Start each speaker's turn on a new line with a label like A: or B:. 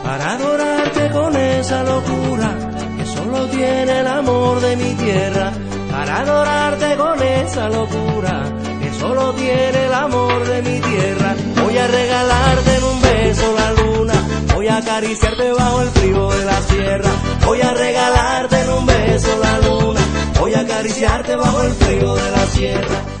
A: para adorarte con esa locura que solo tiene el amor de mi tierra, para adorarte con esa locura que solo tiene el amor de mi tierra. Voy a regalarte en un beso la luna, voy a acariciarte bajo el frío de la sierra, voy a regalarte en un beso la luna, voy a acariciarte bajo el frío de la sierra.